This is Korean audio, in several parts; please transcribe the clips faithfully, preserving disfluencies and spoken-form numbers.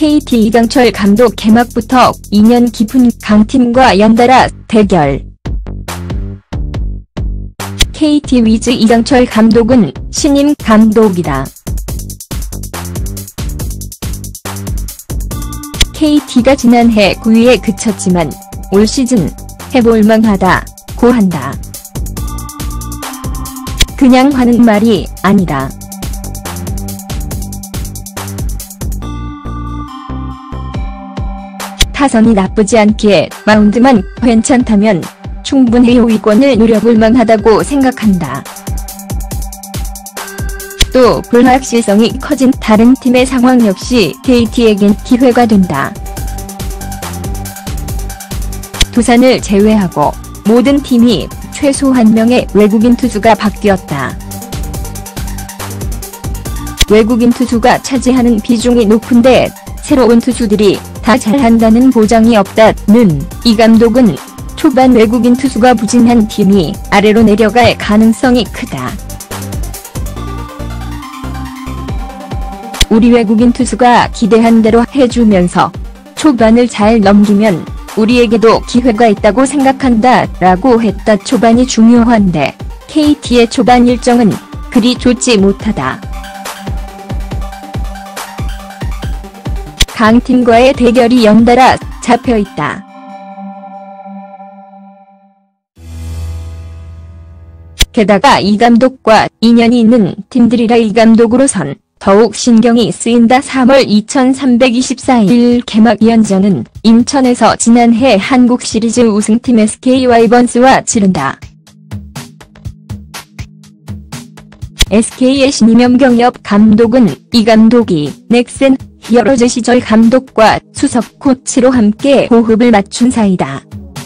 케이티 이강철 감독 개막부터 인연 깊은 강팀과 연달아 대결. 케이티 위즈 이강철 감독은 신임 감독이다. 케이티가 지난해 구 위에 그쳤지만 올 시즌 해볼만하다고 한다. 그냥 하는 말이 아니다. 타선이 나쁘지 않기에 마운드만 괜찮다면 충분히 오 위권을 노려볼 만하다고 생각한다. 또 불확실성이 커진 다른 팀의 상황 역시 케이티에겐 기회가 된다. 두산을 제외하고 모든 팀이 최소 한 명의 외국인 투수가 바뀌었다. 외국인 투수가 차지하는 비중이 높은데 새로운 투수들이 다 잘한다는 보장이 없다는 이 감독은 초반 외국인 투수가 부진한 팀이 아래로 내려갈 가능성이 크다. 우리 외국인 투수가 기대한 대로 해주면서 초반을 잘 넘기면 우리에게도 기회가 있다고 생각한다 라고 했다. 초반이 중요한데 케이티의 초반 일정은 그리 좋지 못하다. 강팀과의 대결이 연달아 잡혀있다. 게다가 이 감독과 인연이 있는 팀들이라 이 감독으로선 더욱 신경이 쓰인다. 삼월 이천삼백이십사 일 개막 이 연전은 인천에서 지난해 한국 시리즈 우승팀 에스케이 와이번스와 치른다. 에스케이의 신임 염경엽 감독은 이 감독이 넥센 히어로즈 시절 감독과 수석 코치로 함께 호흡을 맞춘 사이다.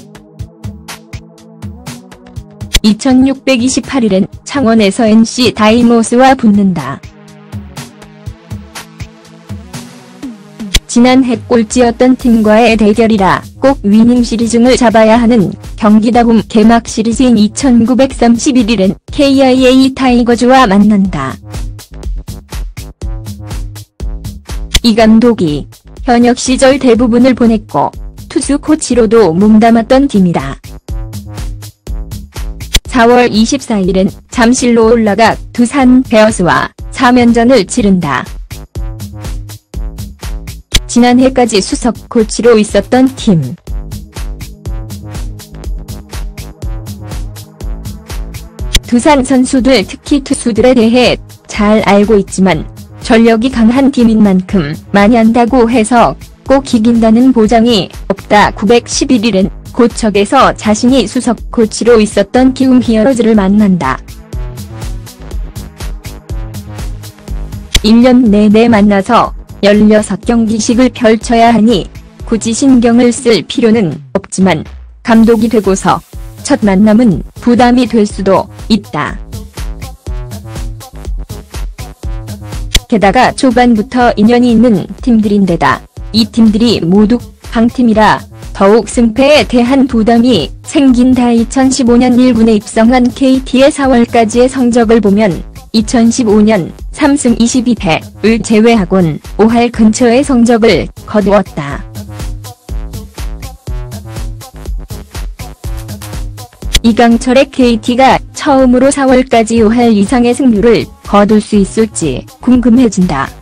이천육백이십팔 일엔 창원에서 엔씨 다이노스와 붙는다. 지난해 꼴찌였던 팀과의 대결이라 꼭 위닝 시리즈를 잡아야 하는 경기다. 홈 개막 시리즈인 이천구백삼십일 일엔 케이아이에이 타이거즈와 만난다. 이 감독이 현역 시절 대부분을 보냈고 투수 코치로도 몸담았던 팀이다. 사월 이십사 일엔 잠실로 올라가 두산 베어스와 삼 연전을 치른다. 지난해까지 수석 코치로 있었던 팀. 두산 선수들 특히 투수들에 대해 잘 알고 있지만 전력이 강한 팀인 만큼 많이 한다고 해서 꼭 이긴다는 보장이 없다. 구백십일 일엔 고척에서 자신이 수석 코치로 있었던 키움 히어로즈를 만난다. 일 년 내내 만나서 열여섯 경기씩을 펼쳐야 하니 굳이 신경을 쓸 필요는 없지만 감독이 되고서 첫 만남은 부담이 될 수도 있다. 게다가 초반부터 인연이 있는 팀들인데다 이 팀들이 모두 강팀이라 더욱 승패에 대한 부담이 생긴다. 이천십오 년 일 군에 입성한 케이티의 사월까지의 성적을 보면 이천십오 년 삼 승 이십이 패를 제외하곤 오 할 근처의 성적을 거두었다. 이강철의 케이티가 처음으로 사월까지 오 할 이상의 승률을 거둘 수 있을지 궁금해진다.